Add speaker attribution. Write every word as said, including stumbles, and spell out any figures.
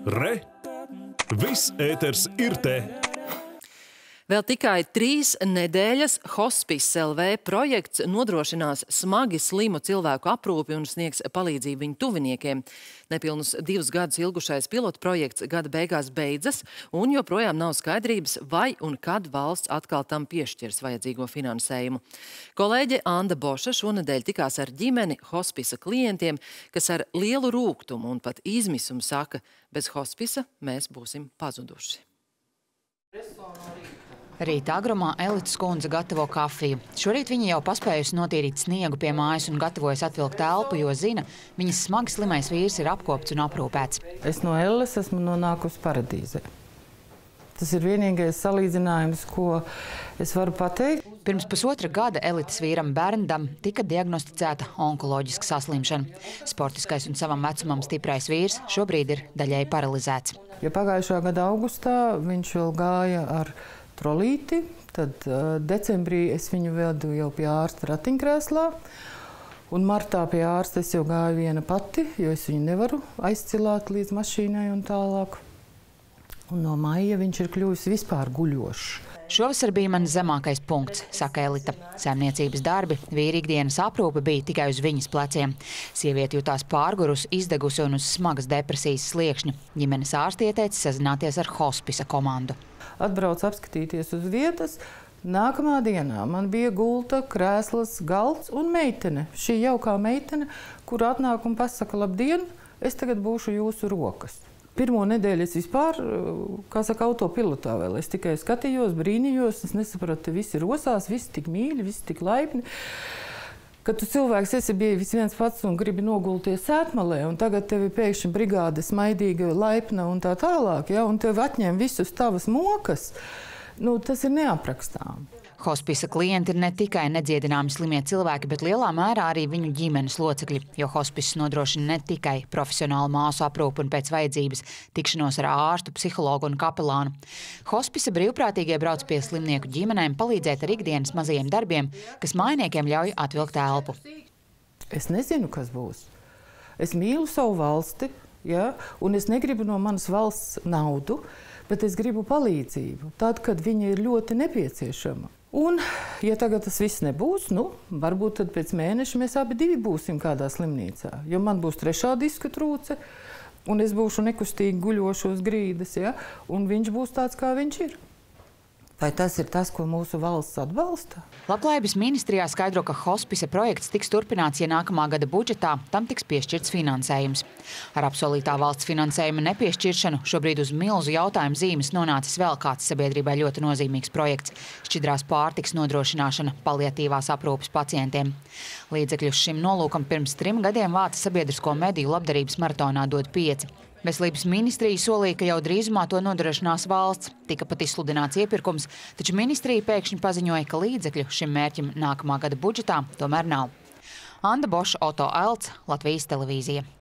Speaker 1: Re! Viss ēters ir te!
Speaker 2: Vēl tikai trīs nedēļas Hospice L V projekts nodrošinās smagi slimu cilvēku aprūpi un sniegs palīdzību viņu tuviniekiem. Nepilnus divus gadus ilgušais pilotprojekts gada beigās beidzas, un joprojām nav skaidrības, vai un kad valsts atkal tam piešķirs vajadzīgo finansējumu. Kolēģe Anda Boša šonedēļ tikās ar ģimeni hospisa klientiem, kas ar lielu rūgtumu un pat izmisumu saka, bez hospisa mēs būsim pazuduši.
Speaker 3: Rīta agrumā Elites kundze gatavo kafiju. Šorīt viņa jau paspējusi notīrīt sniegu pie mājas un gatavojas atvilkt elpu, jo zina, viņas smagi slimais vīrs ir apkopts un aprūpēts.
Speaker 4: Es no Elles esmu nonākusi paradīzē. Tas ir vienīgais salīdzinājums, ko es varu pateikt.
Speaker 3: Pirms pusotra gada Elites vīram Berndam tika diagnosticēta onkoloģiska saslimšana. Sportiskais un savam vecumam stiprais vīrs šobrīd ir daļēji paralizēts.
Speaker 4: Ja pagājušā gada augustā viņš vēl gāja ar trolīti, tad uh, decembrī es viņu vedu jau pie ārsta ratiņkrēslā, un martā pie ārsta es jau gāju viena pati, jo es viņu nevaru aizcilāt līdz mašīnai un tālāk. Un no maija viņš ir kļuvis vispār guļošs.
Speaker 3: Šovasar bija mans zemākais punkts, saka Elita. Saimniecības darbi, vīra ikdienas aprūpe bija tikai uz viņas pleciem. Sieviete jutās pārgurus, izdegusi un uz smagas depresijas sliekšņa. Ģimenes ārsti ieteica sazināties ar hospisa komandu.
Speaker 4: Atbrauc apskatīties uz vietas. Nākamā dienā man bija gulta, krēslas, galds un meitene. Šī jaukā meitene, kur atnāk un pasaka, labdien, es tagad būšu jūsu rokas. Pirmo nedēļu es vispār, kā saka, autopilotā vēl. Es tikai skatījos, brīnījos, es nesapratu, visi rosās, visi tik mīļi, visi tik laipni. Kad tu cilvēks esi bijis viens pats un gribi nogulties sētmalē, un tagad tevi pēkšņi brigāde smaidīga, laipna un tā tālāk, ja, un tevi atņem visus tavas mokas, nu, tas ir neaprakstām.
Speaker 3: Hospisa klienti ir ne tikai nedziedināmi slimie cilvēki, bet lielā mērā arī viņu ģimenes locekļi, jo hospice nodrošina ne tikai profesionālu māsu aprūpi un pēc vajadzības tikšanos ar ārstu, psihologu un kapelānu. Hospice brīvprātīgie brauc pie slimnieku ģimenēm palīdzēt ar ikdienas mazajiem darbiem, kas mājniekiem ļauj atvilkt elpu.
Speaker 4: Es nezinu, kas būs. Es mīlu savu valsti, ja, un es negribu no manas valsts naudu, bet es gribu palīdzību, tad, kad viņa ir ļoti nepieciešama. Un, ja tagad tas viss nebūs, nu, varbūt tad pēc mēneša mēs abi divi būsim kādā slimnīcā, jo man būs trešā diska trūce, un es būšu nekustīgi guļošos grīdas, ja, un viņš būs tāds, kā viņš ir. Vai tas ir tas, ko mūsu valsts atbalsta?
Speaker 3: Labklājības ministrijā skaidro, ka hospice projekts tiks turpināts, ja nākamā gada budžetā tam tiks piešķirts finansējums. Ar apsolītā valsts finansējuma nepiešķiršanu šobrīd uz milzu jautājumu zīmes nonācis vēl kāds sabiedrībai ļoti nozīmīgs projekts – šķidrās pārtikas nodrošināšana paliatīvās aprūpes pacientiem. Līdzekļus šim nolūkam pirms trim gadiem vāca sabiedrisko mediju labdarības maratonā Dod pieci. Veselības ministrija solīja, ka jau drīzumā to nodrošinās valsts. Tika pat izsludināts iepirkums, taču ministrija pēkšņi paziņoja, ka līdzekļu šim mērķim nākamā gada budžetā tomēr nav. Anda Boša, Oto Elts, Latvijas televīzija.